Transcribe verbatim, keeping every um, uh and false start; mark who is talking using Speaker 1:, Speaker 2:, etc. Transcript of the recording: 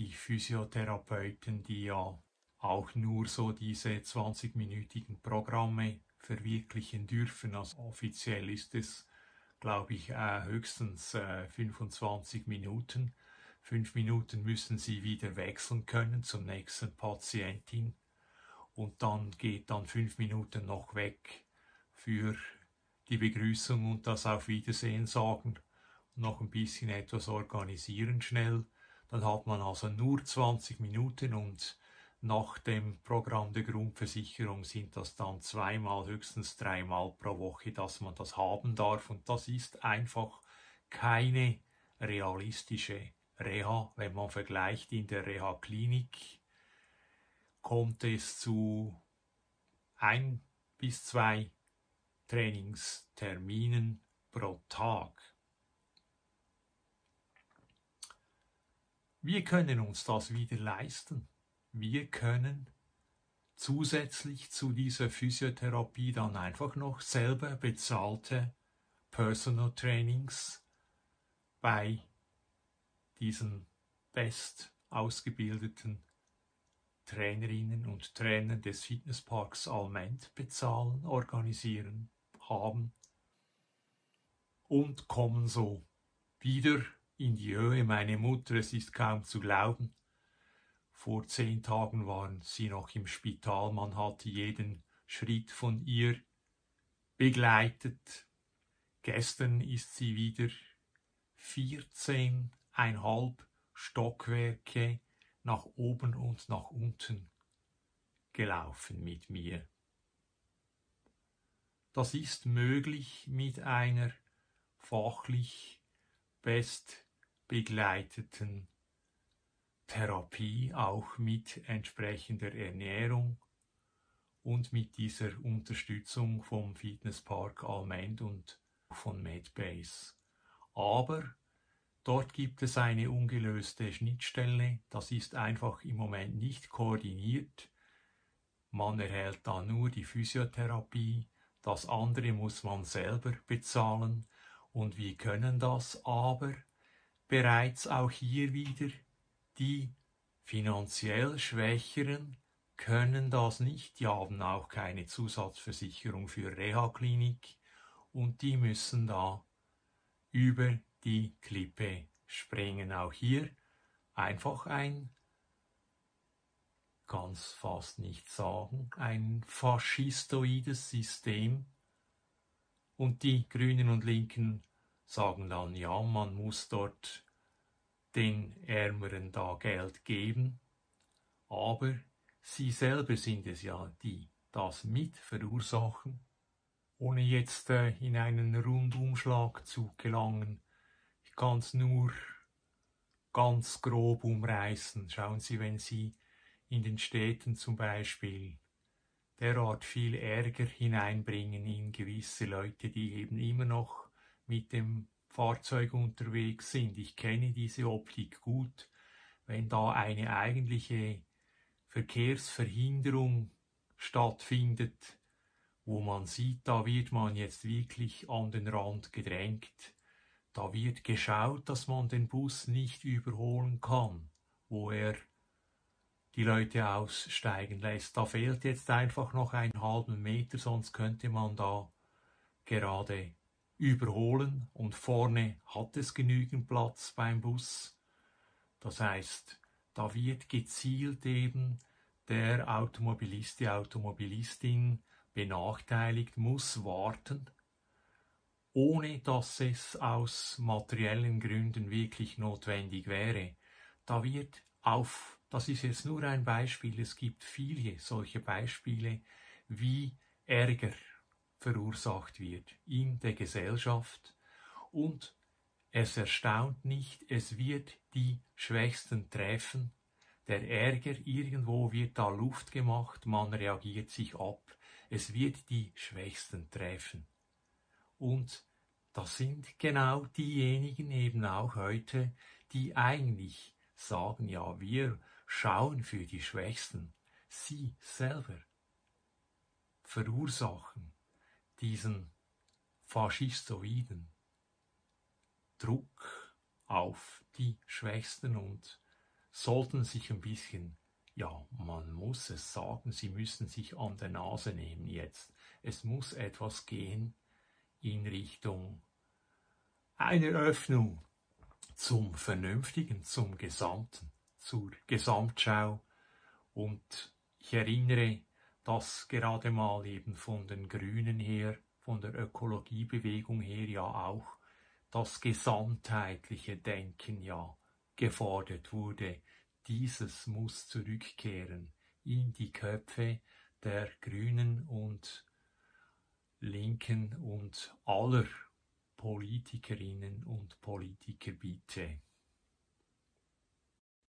Speaker 1: die Physiotherapeuten, die ja auch nur so diese zwanzigminütigen Programme verwirklichen dürfen. Also offiziell ist es, glaube ich, äh, höchstens äh, fünfundzwanzig Minuten. Fünf Minuten müssen sie wieder wechseln können zum nächsten Patientin. Und dann geht dann fünf Minuten noch weg für die Begrüßung und das Auf Wiedersehen sagen. Noch ein bisschen etwas organisieren schnell. Dann hat man also nur zwanzig Minuten und nach dem Programm der Grundversicherung sind das dann zweimal, höchstens dreimal pro Woche, dass man das haben darf. Und das ist einfach keine realistische Reha. Wenn man vergleicht, in der Reha-Klinik kommt es zu ein bis zwei Trainingsterminen pro Tag. Wir können uns das wieder leisten. Wir können zusätzlich zu dieser Physiotherapie dann einfach noch selber bezahlte Personal Trainings bei diesen best ausgebildeten Trainerinnen und Trainern des Fitnessparks Alment bezahlen, organisieren, haben und kommen so wieder in die Höhe. Meine Mutter, es ist kaum zu glauben, vor zehn Tagen waren sie noch im Spital, man hatte jeden Schritt von ihr begleitet. Gestern ist sie wieder vierzehn Komma fünf Stockwerke nach oben und nach unten gelaufen mit mir. Das ist möglich mit einer fachlich best begleiteten Therapie, auch mit entsprechender Ernährung und mit dieser Unterstützung vom Fitnesspark Alment und von Medbase. Aber dort gibt es eine ungelöste Schnittstelle, das ist einfach im Moment nicht koordiniert. Man erhält da nur die Physiotherapie, das andere muss man selber bezahlen und wir können das aber bereits auch hier wieder. Die finanziell Schwächeren können das nicht, die haben auch keine Zusatzversicherung für Reha-Klinik und die müssen da über die Klippe springen. Auch hier einfach ein, ganz fast nicht sagen, ein faschistoides System. Und die Grünen und Linken sagen dann, ja, man muss dort den Ärmeren da Geld geben, aber sie selber sind es ja, die das mit verursachen. Ohne jetzt äh, in einen Rundumschlag zu gelangen, ich kann es nur ganz grob umreißen. Schauen Sie, wenn Sie in den Städten zum Beispiel derart viel Ärger hineinbringen in gewisse Leute, die eben immer noch mit dem Fahrzeug unterwegs sind. Ich kenne diese Optik gut. Wenn da eine eigentliche Verkehrsverhinderung stattfindet, wo man sieht, da wird man jetzt wirklich an den Rand gedrängt, da wird geschaut, dass man den Bus nicht überholen kann, wo er die Leute aussteigen lässt. Da fehlt jetzt einfach noch einen halben Meter, sonst könnte man da gerade überholen und vorne hat es genügend Platz beim Bus. Das heißt, da wird gezielt eben der Automobilist, die Automobilistin benachteiligt, muss warten, ohne dass es aus materiellen Gründen wirklich notwendig wäre. Da wird auf, das ist jetzt nur ein Beispiel, es gibt viele solche Beispiele, wie Ärger verursacht wird in der Gesellschaft und es erstaunt nicht, es wird die Schwächsten treffen. Der Ärger, irgendwo wird da Luft gemacht, man reagiert sich ab. Es wird die Schwächsten treffen. Und das sind genau diejenigen eben auch heute, die eigentlich sagen, ja, wir schauen für die Schwächsten. Sie selber verursachen diesen faschistoiden Druck auf die Schwächsten und sollten sich ein bisschen, ja, man muss es sagen, sie müssen sich an der Nase nehmen jetzt. Es muss etwas gehen in Richtung einer Öffnung zum Vernünftigen, zum Gesamten, zur Gesamtschau. Und ich erinnere, dass gerade mal eben von den Grünen her, von der Ökologiebewegung her ja auch das gesamtheitliche Denken ja gefordert wurde. Dieses muss zurückkehren in die Köpfe der Grünen und Linken und aller Politikerinnen und Politiker bitte.